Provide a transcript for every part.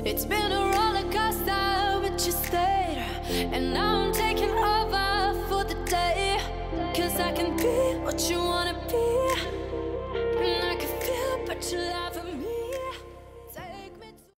It's been a roller coaster, but you stayed. And now I'm taking over for the day. 'Cause I can be what you wanna be. And I can feel but you love for me. Take me to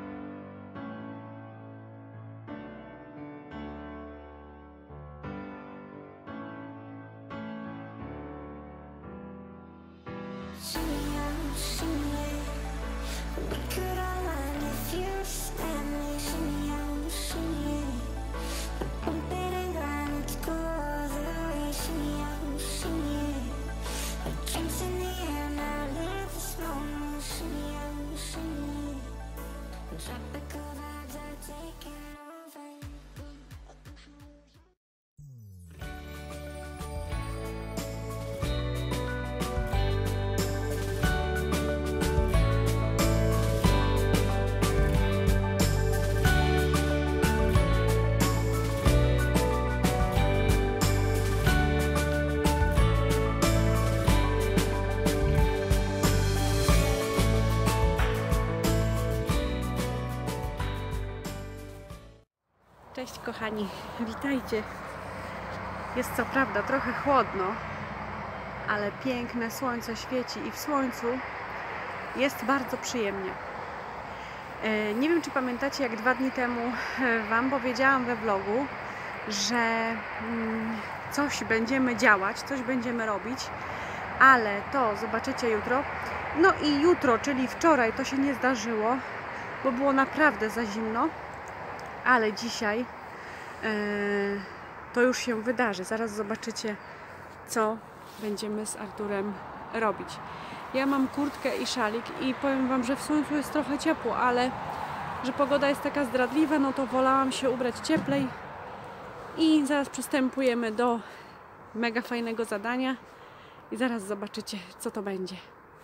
Cześć kochani, witajcie. Jest co prawda trochę chłodno, ale piękne słońce świeci i w słońcu jest bardzo przyjemnie. Nie wiem, czy pamiętacie, jak 2 dni temu Wam powiedziałam we vlogu, że coś będziemy działać, coś będziemy robić, ale to zobaczycie jutro. No i jutro, czyli wczoraj, to się nie zdarzyło, bo było naprawdę za zimno. Ale dzisiaj to już się wydarzy. Zaraz zobaczycie, co będziemy z Arturem robić. Ja mam kurtkę i szalik i powiem Wam, że w słońcu jest trochę ciepło, ale że pogoda jest taka zdradliwa, no to wolałam się ubrać cieplej. I zaraz przystępujemy do mega fajnego zadania i zaraz zobaczycie, co to będzie.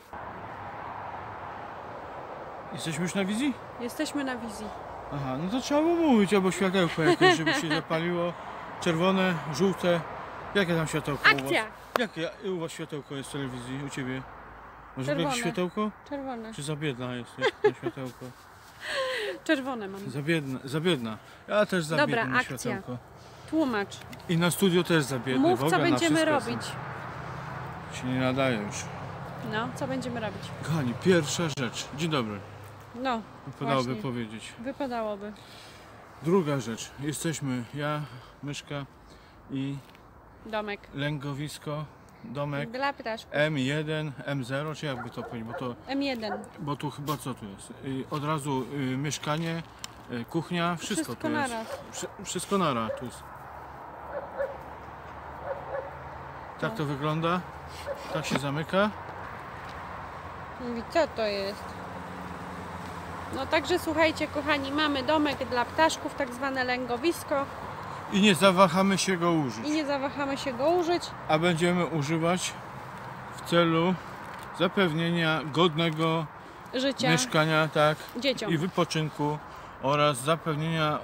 Jesteśmy już na wizji? Jesteśmy na wizji. Aha, no to trzeba było mówić, albo światełko jakieś, żeby się zapaliło. Czerwone, żółte. Jakie tam światełko u was? Akcja! Jakie u was światełko jest w telewizji, u ciebie? Masz Czerwone. jakieś światełko? Czerwone. Czy za biedna jesteś na światełko? Czerwone mam. Za biedna. Ja też za Dobra, biedny na akcja. światełko. Tłumacz. I na studio też za biedny. Mów, w ogóle co na będziemy wszystko robić. Się nie nadaje już. No, co będziemy robić? Kochani, pierwsza rzecz. Dzień dobry. No, Wypadałoby właśnie. powiedzieć. Wypadałoby. Druga rzecz. Jesteśmy ja, Myszka i Domek. lęgowisko, domek. Dla ptaszków. M1, M0, czy jakby to powiedzieć, M1. bo tu chyba co tu jest? Od razu mieszkanie, kuchnia, wszystko tu jest. naraz. Wszystko naraz tu jest. Tak to wygląda, tak się zamyka. Mówi, co to jest? No także słuchajcie kochani, mamy domek dla ptaszków, tak zwane lęgowisko I nie zawahamy się go użyć. i nie zawahamy się go użyć. A będziemy używać w celu zapewnienia godnego Życia mieszkania, tak, dzieciom. i wypoczynku oraz zapewnienia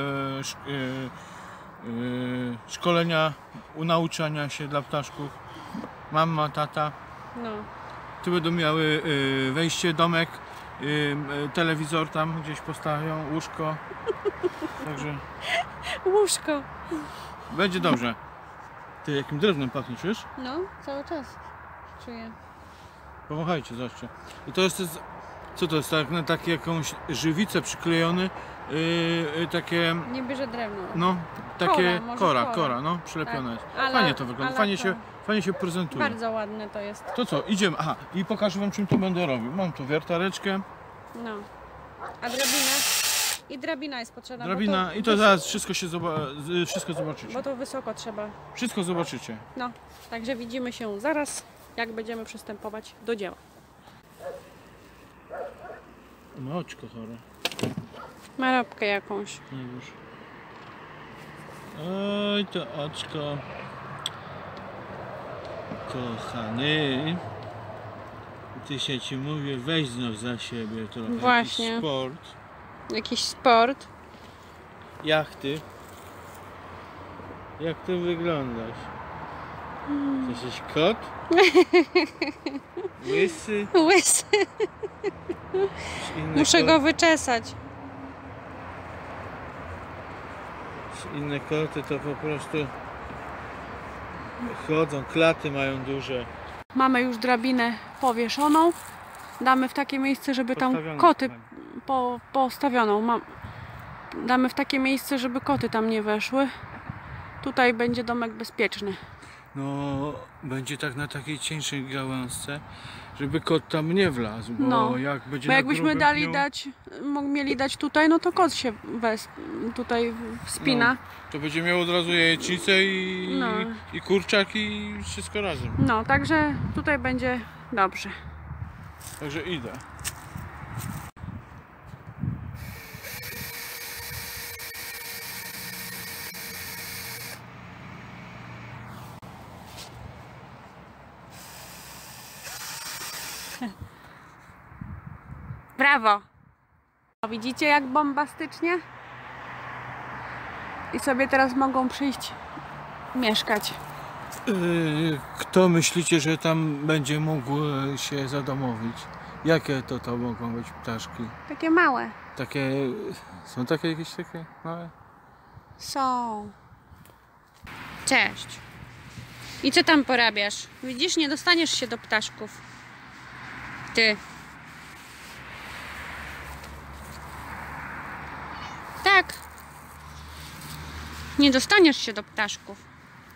szkolenia, nauczania się dla ptaszków. Mama, tata. No. Tu będą miały wejście, domek, telewizor tam gdzieś postawią, łóżko. Także Łóżko. będzie dobrze. Ty jakim drewnem pachnie, czujesz? No, cały czas czuję. Powąchajcie, zobaczcie. I to jest, co to jest, tak, na takie jakąś żywicę przyklejony, takie, Nie bierze drewno. no, takie Może kora, no, przylepione jest. Ale- Fajnie to wygląda, ale fajnie się prezentuje. Bardzo ładne to jest. To co, idziemy, aha, i pokażę wam, czym to będę robił. Mam tu wiertareczkę, No. A drabinę? I drabina jest potrzebna. drabina, bo i to zaraz wszystko zobaczycie. Bo to wysoko trzeba. Wszystko zobaczycie. No, także widzimy się zaraz, jak będziemy przystępować do dzieła. No, oczko chore. Marabkę jakąś. No już. Oj, to oczko. Kochany. Ty ci mówię, weź znów za siebie trochę. Właśnie. Jakiś sport. Jakiś sport. Jachty. Jak ty wyglądasz? Ty jesteś kot? Łysy? Łysy. Inne Muszę kot? go wyczesać. inne koty to po prostu chodzą, klaty mają duże. Mamy już drabinę powieszoną. Damy w takie miejsce, żeby tam Postawioną. koty postawioną. Damy w takie miejsce, żeby koty tam nie weszły. Tutaj będzie domek bezpieczny. No, będzie tak na takiej cieńszej gałązce, żeby kot tam nie wlazł, bo No, jak będzie Bo na jakbyśmy grubym dali pniu, mieli dać tutaj, no to kot się tutaj wspina. no, to będzie miał od razu jajecznicę No. i kurczak i wszystko razem. No, także tutaj będzie dobrze. Także idę. Brawo! Widzicie, jak bombastycznie? I sobie teraz mogą przyjść mieszkać. Kto myślicie, że tam będzie mógł się zadomowić? Jakie to mogą być ptaszki? Takie małe. Takie, są takie jakieś takie małe? Są. Cześć. I co tam porabiasz? Widzisz, nie dostaniesz się do ptaszków. Ty. Tak. Nie dostaniesz się do ptaszków.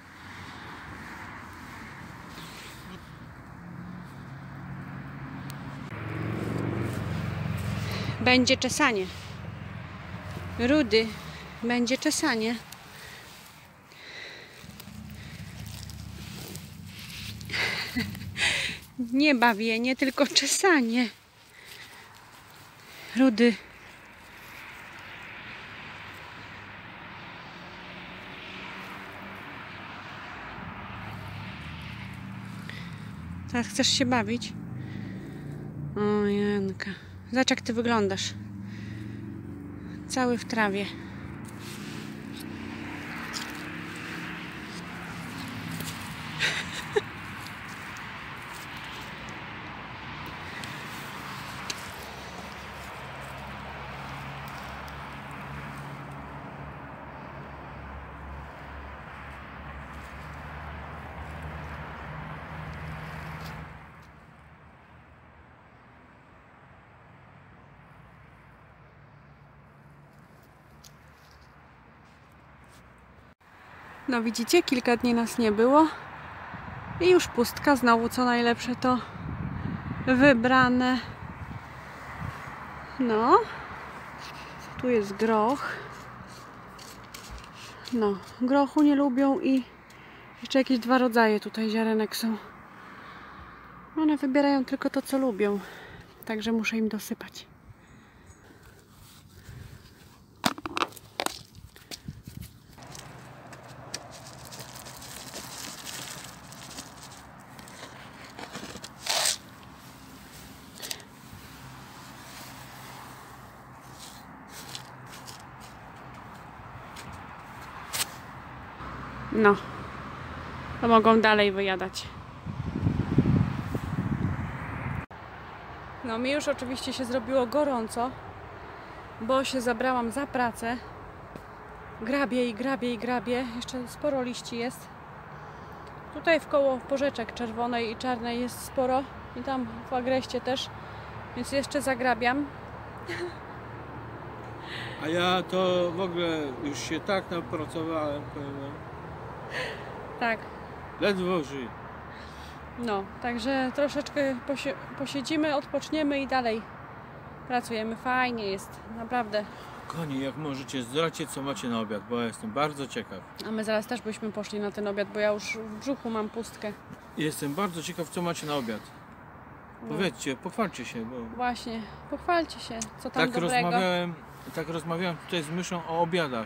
Będzie czesanie. Rudy, będzie czesanie. Nie bawienie, tylko czesanie. Rudy. Teraz chcesz się bawić? O, Janka. Zobacz, jak ty wyglądasz. Cały w trawie. No widzicie, kilka dni nas nie było i już pustka, znowu co najlepsze to wybrane. No, tu jest groch. No, grochu nie lubią i jeszcze jakieś dwa rodzaje tutaj ziarenek są. One wybierają tylko to, co lubią, także muszę im dosypać. No, to mogą dalej wyjadać. No mi już oczywiście się zrobiło gorąco, bo się zabrałam za pracę. Grabię i grabię i grabię. Jeszcze sporo liści jest. Tutaj wkoło porzeczek czerwonej i czarnej jest sporo. I tam w agreście też. Więc jeszcze zagrabiam. A ja to w ogóle już się tak napracowałem, powiem wam. Tak. Ledwo żyję. No, także troszeczkę posiedzimy, odpoczniemy i dalej pracujemy. Fajnie jest, naprawdę. Kochani, jak możecie, zdradźcie, co macie na obiad, bo ja jestem bardzo ciekaw. A my zaraz też byśmy poszli na ten obiad, bo ja już w brzuchu mam pustkę. Jestem bardzo ciekaw, co macie na obiad. Powiedzcie, pochwalcie się, bo Właśnie, pochwalcie się, co tam dobrego. Tak rozmawiałem tutaj z Myszą o obiadach.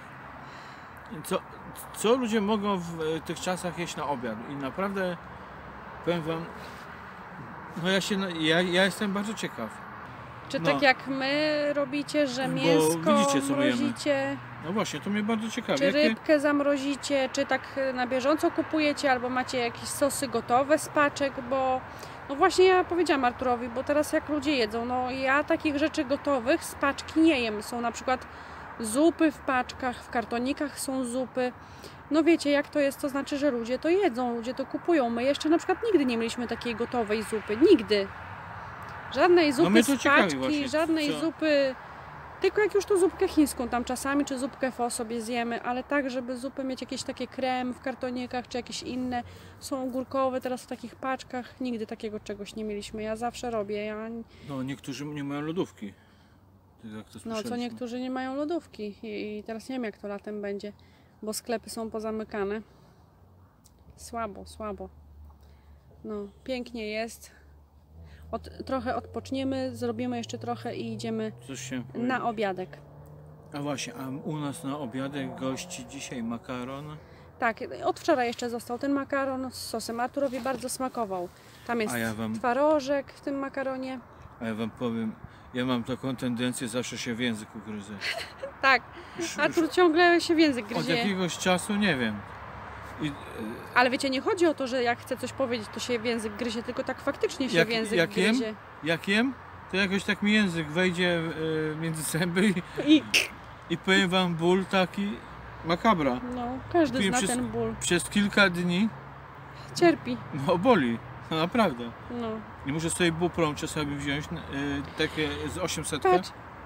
Co ludzie mogą w tych czasach jeść na obiad? I naprawdę powiem wam, no ja jestem bardzo ciekaw. Czy no. tak jak my robicie, że Bo mięsko widzicie, co mrozicie, No właśnie, to mnie bardzo ciekawi. czy rybkę zamrozicie, czy tak na bieżąco kupujecie, albo macie jakieś sosy gotowe z paczek, bo no właśnie ja powiedziałam Arturowi, bo teraz jak ludzie jedzą, no ja takich rzeczy gotowych z paczki nie jem. Są na przykład Zupy w paczkach, w kartonikach są zupy. No wiecie jak to jest, to znaczy, że ludzie to jedzą, ludzie to kupują. My jeszcze na przykład nigdy nie mieliśmy takiej gotowej zupy, nigdy. Żadnej zupy z paczki, właśnie, żadnej zupy, tylko jak już to zupkę chińską tam czasami, czy zupkę pho sobie zjemy, ale tak, żeby zupy mieć jakieś takie krem w kartonikach, czy jakieś inne, są ogórkowe teraz w takich paczkach, nigdy takiego czegoś nie mieliśmy, ja zawsze robię. No niektórzy nie mają lodówki. Jak to no co niektórzy nie mają lodówki i teraz nie wiem jak to latem będzie, bo sklepy są pozamykane. Słabo, słabo. No, pięknie jest. Trochę odpoczniemy, zrobimy jeszcze trochę i idziemy na obiadek. A właśnie, a u nas na obiadek gości dzisiaj makaron? Tak, od wczoraj jeszcze został ten makaron z sosem. Arturowi bardzo smakował. Tam jest twarożek w tym makaronie. A ja wam powiem, ja mam taką tendencję, zawsze się w język ugryzę. Tak, Artur ciągle się w język gryzie. Od jakiegoś czasu nie wiem. Ale wiecie, nie chodzi o to, że jak chce coś powiedzieć, to się w język gryzie, tylko tak faktycznie się w język gryzie. Jak jem, to jakoś tak mi język wejdzie między zęby i powiem wam, ból taki makabra. No, każdy zna ten ból. Przez kilka dni cierpi. No, boli. No, naprawdę. No. Nie muszę sobie buprą czasami wziąć, takie z 800. Patrz.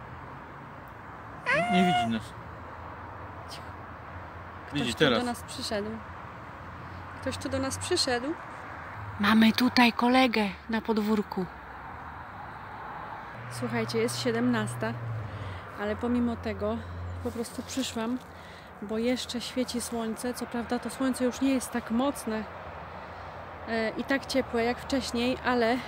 Nie widzi nas. Ktoś tu do nas przyszedł. Ktoś tu do nas przyszedł. Mamy tutaj kolegę na podwórku. Słuchajcie, jest 17, ale pomimo tego po prostu przyszłam, bo jeszcze świeci słońce. Co prawda to słońce już nie jest tak mocne i tak ciepłe jak wcześniej, ale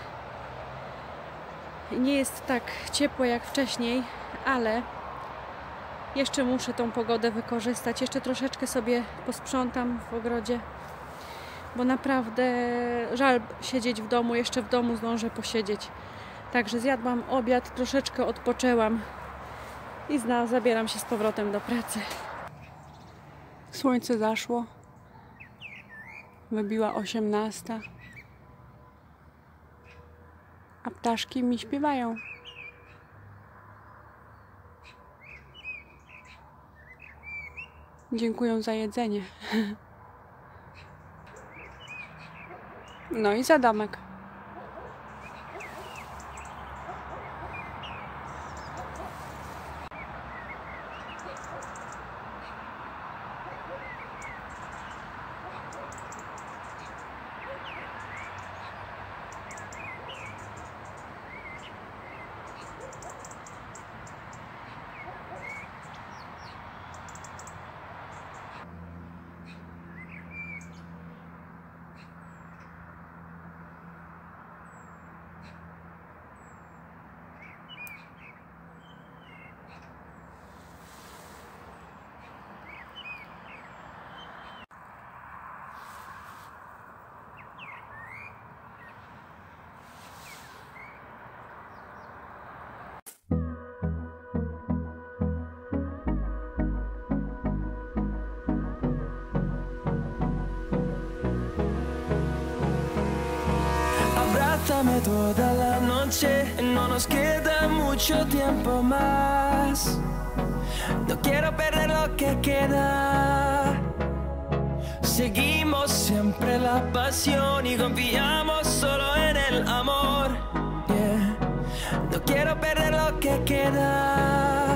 nie jest tak ciepłe jak wcześniej, ale jeszcze muszę tą pogodę wykorzystać. Jeszcze troszeczkę sobie posprzątam w ogrodzie, bo naprawdę żal siedzieć w domu. Jeszcze w domu zdążę posiedzieć. Także zjadłam obiad, troszeczkę odpoczęłam i zabieram się z powrotem do pracy. Słońce zaszło. Wybiła 18. A ptaszki mi śpiewają. Dziękuję za jedzenie. No i za domek. Abrázame toda la noche, no nos queda mucho tiempo más. No quiero perder lo que queda. Seguimos siempre la pasión y confiamos solo en el amor. Yeah. No quiero perder lo que queda.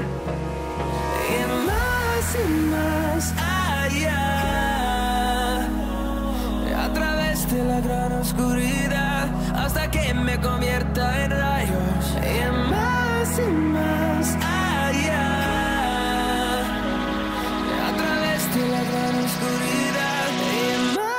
Y más allá, a través de la gran oscuridad, hasta que me convierta en rayos. Y más allá, a través de la gran oscuridad. Y más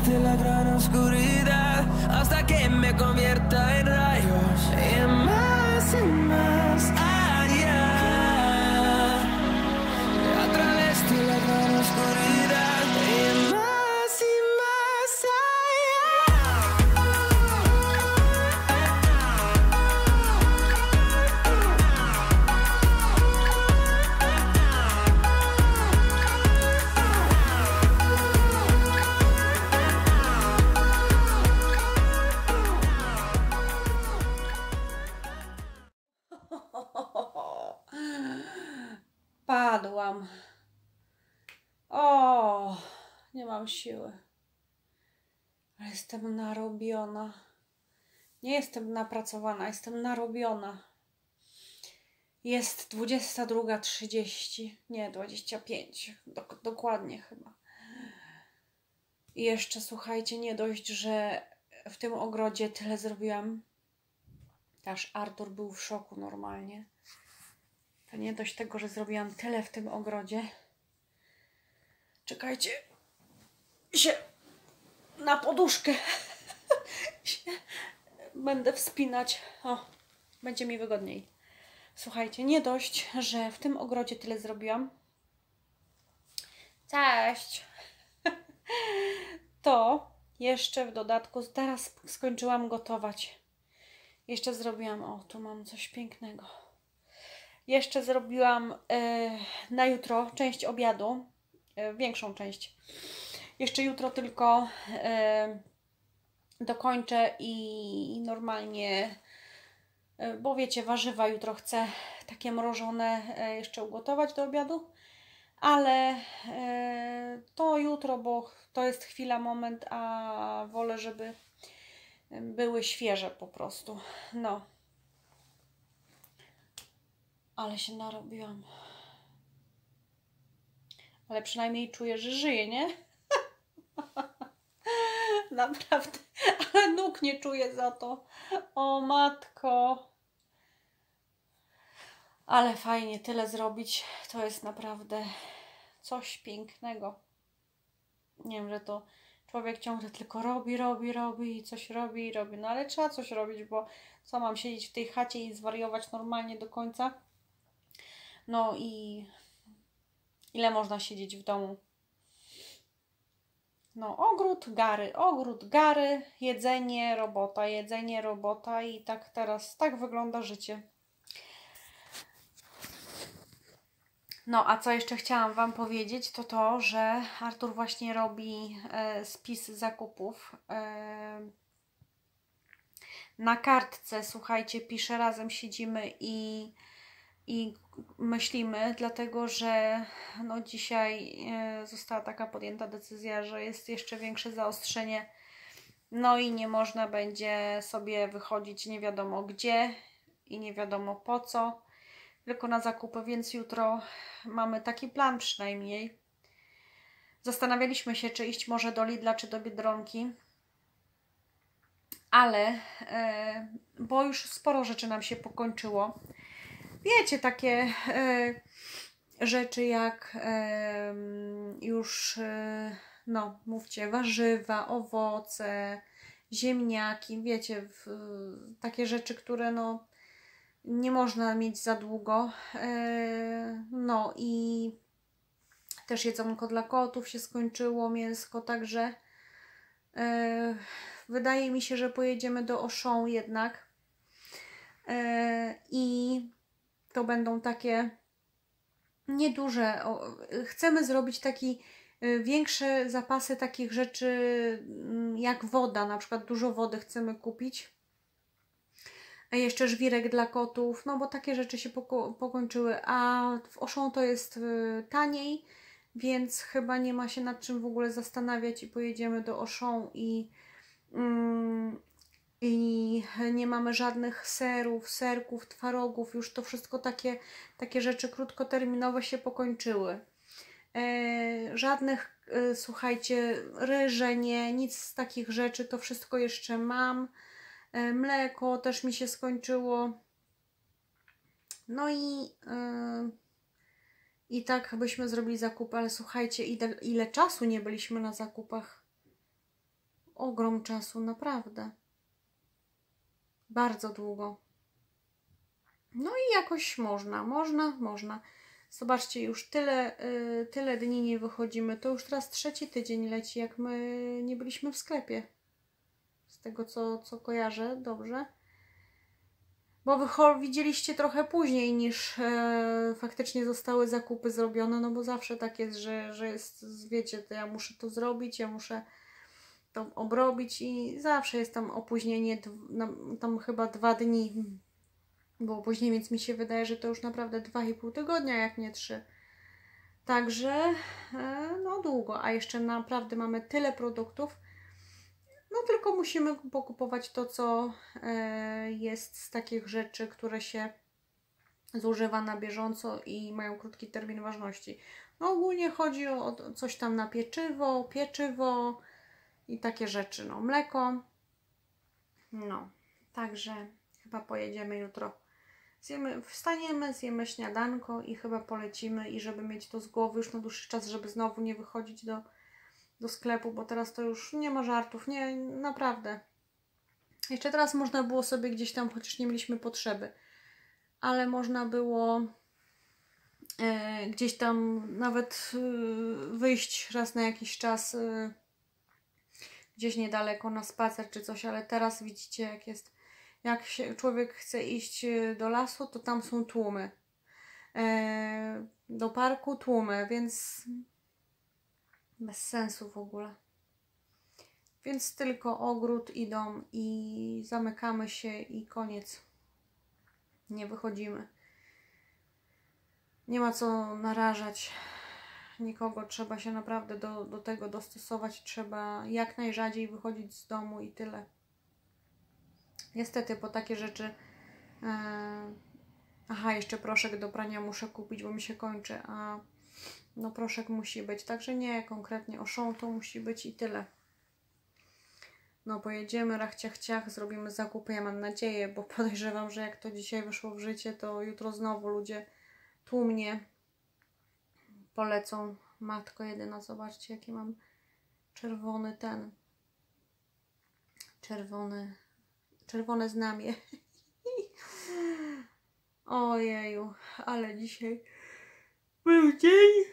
de la gran oscuridad hasta que me convierta en rayos y más allá. A través de la gran oscuridad y más Padłam. O, nie mam siły. Ale jestem narobiona. Nie jestem napracowana, jestem narobiona. Jest 22:30, nie 25, dokładnie chyba. I jeszcze słuchajcie, nie dość, że w tym ogrodzie tyle zrobiłam. Aż Artur był w szoku normalnie. To nie dość tego, że zrobiłam tyle w tym ogrodzie. Czekajcie. Się na poduszkę się będę wspinać. O, będzie mi wygodniej. Słuchajcie, nie dość, że w tym ogrodzie tyle zrobiłam. Cześć! To jeszcze w dodatku teraz skończyłam gotować. Jeszcze zrobiłam, o tu mam coś pięknego. Jeszcze zrobiłam na jutro część obiadu, większą część. Jeszcze jutro tylko dokończę i normalnie, bo wiecie, warzywa jutro chcę takie mrożone jeszcze ugotować do obiadu. Ale to jutro, bo to jest chwila, moment, a wolę, żeby były świeże po prostu. No. Ale się narobiłam. Ale przynajmniej czuję, że żyję, nie? Naprawdę. Ale nóg nie czuję za to. O matko. Ale fajnie tyle zrobić. To jest naprawdę coś pięknego. Nie wiem, że to człowiek ciągle tylko robi i coś robi. No ale trzeba coś robić, bo co, mam siedzieć w tej chacie i zwariować normalnie do końca? No i ile można siedzieć w domu? No, ogród, gary, jedzenie, robota i tak teraz, tak wygląda życie. No, a co jeszcze chciałam Wam powiedzieć, to to, że Artur właśnie robi spis zakupów. Na kartce, słuchajcie, pisze, razem siedzimy i myślimy, dlatego że no dzisiaj została taka podjęta decyzja, że jest jeszcze większe zaostrzenie, no i nie można będzie sobie wychodzić nie wiadomo gdzie i nie wiadomo po co, tylko na zakupy, więc jutro mamy taki plan przynajmniej. Zastanawialiśmy się, czy iść może do Lidla, czy do Biedronki, ale bo już sporo rzeczy nam się pokończyło. Wiecie, takie rzeczy jak już, no mówcie, warzywa, owoce, ziemniaki, wiecie, takie rzeczy, które no nie można mieć za długo. No i też jedzonko dla kotów się skończyło, mięsko, także wydaje mi się, że pojedziemy do Auchan jednak i to będą takie nieduże. Chcemy zrobić taki większe zapasy takich rzeczy jak woda, na przykład dużo wody chcemy kupić. A jeszcze żwirek dla kotów, no bo takie rzeczy się pokończyły, a w Auchan to jest taniej, więc chyba nie ma się nad czym w ogóle zastanawiać i pojedziemy do Auchan i nie mamy żadnych serków, twarogów, już to wszystko takie rzeczy krótkoterminowe się pokończyły. Żadnych, słuchajcie, ryże, nie, nic z takich rzeczy, to wszystko jeszcze mam. Mleko też mi się skończyło. No i tak byśmy zrobili zakupy, ale słuchajcie, ile czasu nie byliśmy na zakupach. ogrom czasu, naprawdę. Bardzo długo. No i jakoś można. Zobaczcie, już tyle dni nie wychodzimy. To już teraz 3. tydzień leci, jak my nie byliśmy w sklepie. Z tego, co kojarzę, dobrze. Bo widzieliście trochę później niż faktycznie zostały zakupy zrobione, no bo zawsze tak jest, że jest, wiecie, to ja muszę to zrobić, ja muszę to obrobić i zawsze jest tam opóźnienie, tam chyba 2 dni było później, więc mi się wydaje, że to już naprawdę 2,5 tygodnia, jak nie 3. Także no długo, a jeszcze naprawdę mamy tyle produktów. No tylko musimy pokupować to, co jest z takich rzeczy, które się zużywa na bieżąco i mają krótki termin ważności. No ogólnie chodzi o coś tam na pieczywo i takie rzeczy, no mleko. No, także chyba pojedziemy jutro. Wstaniemy, zjemy śniadanko i chyba polecimy i żeby mieć to z głowy już na dłuższy czas, żeby znowu nie wychodzić do sklepu, bo teraz to już nie ma żartów, nie, naprawdę. Jeszcze teraz można było sobie gdzieś tam, chociaż nie mieliśmy potrzeby, ale można było gdzieś tam nawet wyjść raz na jakiś czas gdzieś niedaleko na spacer czy coś, ale teraz widzicie jak jest. Jak się człowiek chce iść do lasu, to tam są tłumy. Do parku tłumy, więc bez sensu w ogóle. Więc tylko ogród i dom i zamykamy się i koniec. Nie wychodzimy. Nie ma co narażać nikogo. Trzeba się naprawdę do tego dostosować. Trzeba jak najrzadziej wychodzić z domu i tyle. Niestety po takie rzeczy... Aha, jeszcze proszek do prania muszę kupić, bo mi się kończy, a no proszek musi być. Także nie, konkretnie Auchan to musi być i tyle. No pojedziemy, rachciach ciach, zrobimy zakupy, ja mam nadzieję, bo podejrzewam, że jak to dzisiaj wyszło w życie, to jutro znowu ludzie tłumnie polecą. Matko jedyna, zobaczcie jaki mam czerwony czerwone znamie. Ojeju, ale dzisiaj był dzień.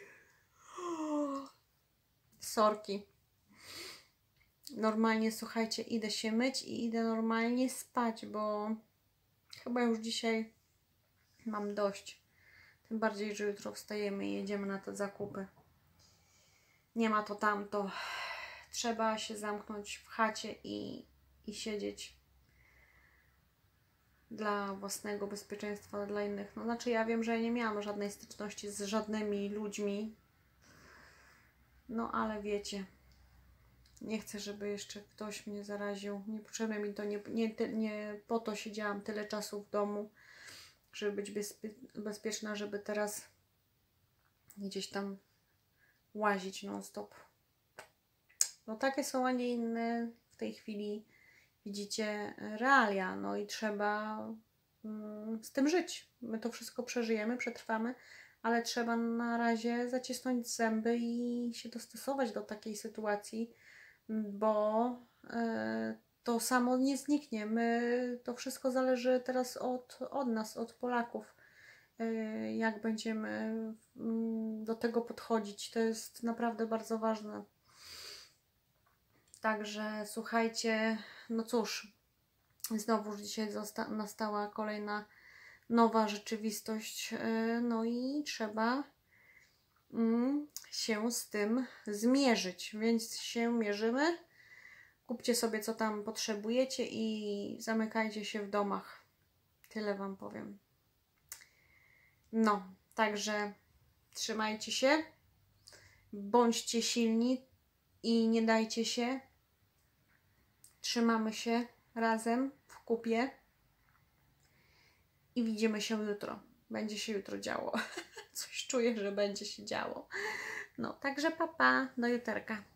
Sorki. Normalnie, słuchajcie, idę się myć i idę normalnie spać, bo chyba już dzisiaj mam dość. Tym bardziej, że jutro wstajemy i jedziemy na te zakupy. Nie ma to tamto. Trzeba się zamknąć w chacie i siedzieć dla własnego bezpieczeństwa, dla innych. No znaczy ja wiem, że ja nie miałam żadnej styczności z żadnymi ludźmi. No ale wiecie, nie chcę, żeby jeszcze ktoś mnie zaraził. Niepotrzebne mi to, nie po to siedziałam tyle czasu w domu, żeby być bezpieczna, żeby teraz gdzieś tam łazić non stop. No takie są, a nie inne w tej chwili, widzicie, realia. No i trzeba z tym żyć. My to wszystko przeżyjemy, przetrwamy, ale trzeba na razie zacisnąć zęby i się dostosować do takiej sytuacji, bo to samo nie zniknie. To wszystko zależy teraz od nas, od Polaków. Jak będziemy do tego podchodzić. To jest naprawdę bardzo ważne. Także słuchajcie, no cóż, znowu dzisiaj nastała kolejna nowa rzeczywistość, no i trzeba się z tym zmierzyć, więc się mierzymy. Kupcie sobie co tam potrzebujecie i zamykajcie się w domach. Tyle wam powiem. No, także trzymajcie się, bądźcie silni i nie dajcie się. Trzymamy się razem w kupie i widzimy się jutro. Będzie się jutro działo. Coś czuję, że będzie się działo. No, także papa, do juterka.